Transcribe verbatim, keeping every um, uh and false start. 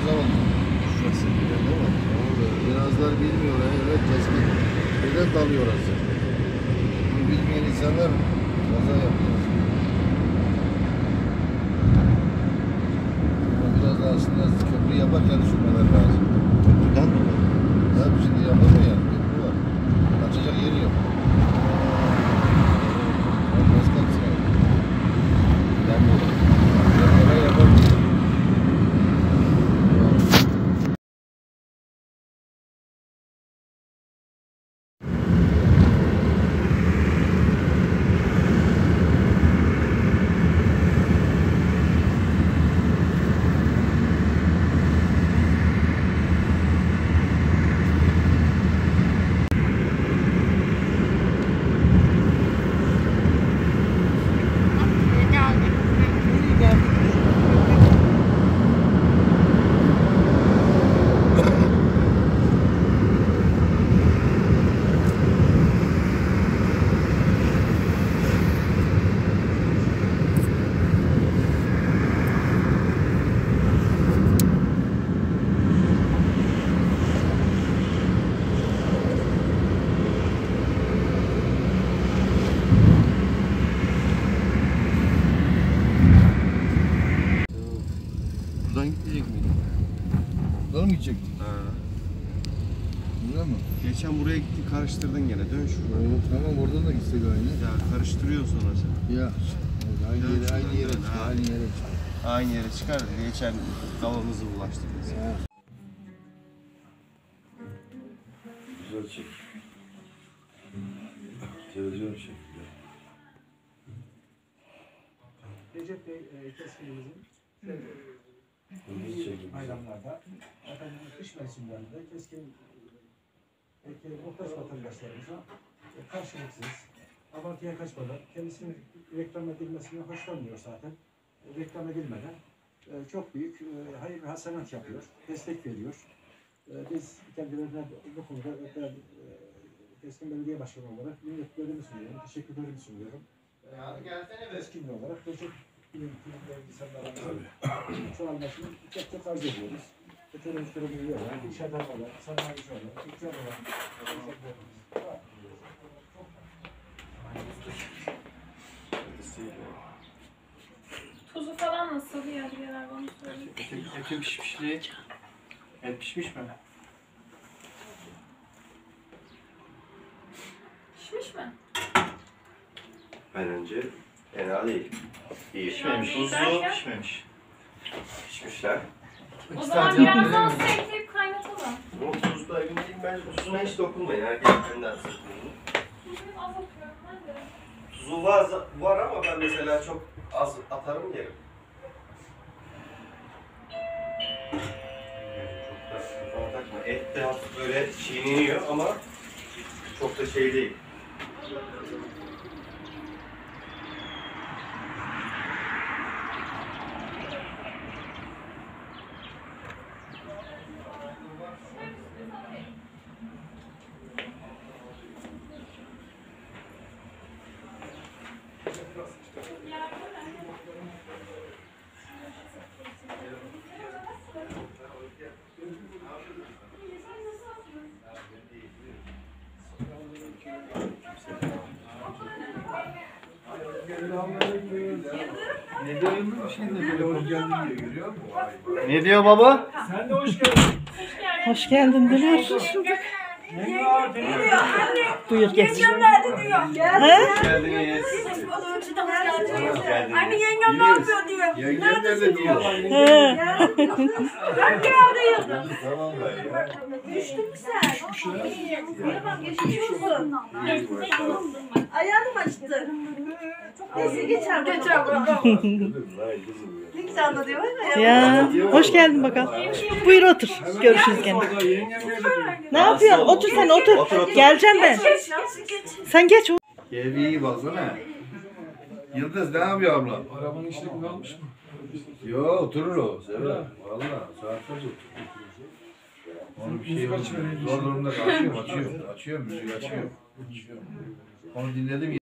zaman şurası biliyor değil mi? Birazlar bilmiyor. Evet keskin. Neden dalıyor orası? Bunu bilmeyen insanlar kaza yapıyor. Ama biraz da aslında köprü yaparken düşünmeler lazım. Köprüden mi? Tabii şimdi yapamıyor yani. Köprü var. Açacak yeri yok. Başka bir şey. Ben bu. Oraya yapamıyor. Buradan gitmeyecek miydin? Buradan mı gidecektin? Ha. Buraya mı? Geçen buraya gittin karıştırdın gene. Dön şuradan. Evet, tamam oradan da gitsek aynı. Ya karıştırıyorsun sonra sen. Ya. Aynı Dön yere, şuradan, aynı yere dön, çıkar, ha. aynı yere çıkar. Aynı yere çıkar. Geçen kavanozu bulaştırdın sen. Ya. Güzel çek. Televizyon çekiyor. Recep Bey e, keskinimizin Hızlı çekim. bayramlarda, efendim kış mevsimlerinde keskin peki muhtaç vatandaşlarımıza e, karşılıksız, abartıya kaçmadan, kendisinin reklam edilmesine hoşlanmıyor zaten. E, reklam edilmeden e, çok büyük e, hayır ve hasenat yapıyor, destek veriyor. E, biz kendilerine bu konuda ben e, Keskin Belediye Başkanı olarak minnetlerimi sunuyorum, teşekkürlerimi sunuyorum. Keskinli olarak Recep bilim insanlarımızın çoğalmasını çok çok arz ediyoruz. Teröristleri buluyorlar, iş adamlar, sanayici olarak, tüccar olarak. Tuzu falan nasıl ya diyorlar bana söyleyeyim. Etin pişmişliği. Et pişmiş mi? Pişmiş mi? Bence fena değil. İyi. Pişmemiş. Yani Tuzlu derken- pişmemiş. Pişmişler. O zaman biraz daha su ekleyip kaynatalım. Ama tuzda emin değilim. Bence tuzuna hiç dokunmayın. Herkes kendinden sık tuzunu. Tuzu az atıyorum ben de. Tuzu var, var ama ben mesela çok az atarım yerim. Çok da kafana takma. Et de hafif böyle çiğneniyor ama çok da şey değil. Ne diyorsun şimdi böyle hoş geldin diyor, görüyor musun? Ne diyor baba? Sen de hoş geldin. Hoş geldin Dünür. Ne var? Buyur geç. Hoş geldiniz. Anne yengem ne yapıyor diyor. Yengem nerede diyor? He. Ben geldim. Tamam ben ya. Düştün mü sen? Tamam geçmiş olsun. Ayağını mı açtı? Neyse geçer bakalım. Geçer bakalım. Ne güzel anlatıyor bak Ya hoş geldin bakalım. Buyur otur. Görüşürüz gene. Ne yapıyorsun? Otur sen otur. Geleceğim ben. Sen geç. Keyfi iyi baksana. Yıldız ne yapıyor abla? Arabanın içine kalmış mı? Yo oturur o. Sever. Valla saatlerce oturur. Onun bir şey olmuyor. Zor durumda açıyorum açıyorum. Açıyorum müziği açıyorum. Açıyorum. Onu dinledim.